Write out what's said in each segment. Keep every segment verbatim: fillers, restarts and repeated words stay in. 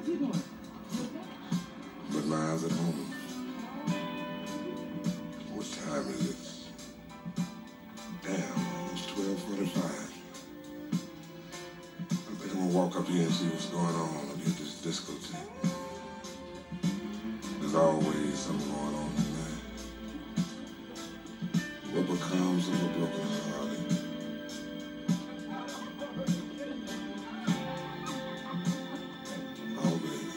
But my eyes at home. What time is it? Damn, it's twelve forty-five. I think I'm gonna walk up here and see what's going on up here at this discotheque. There's always something going on tonight. What becomes of a broken hearted? Oh, baby.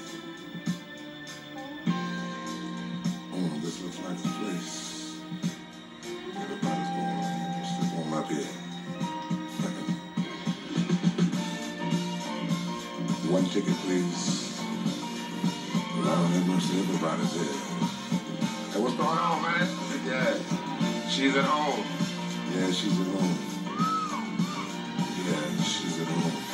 Oh, this looks like the place. Everybody's going on. Just sit on up here. One ticket, please. Lord have mercy, everybody's here. Hey, what's going on, man? Yeah, she's at home. Yeah, she's at home. Yeah, she's at home.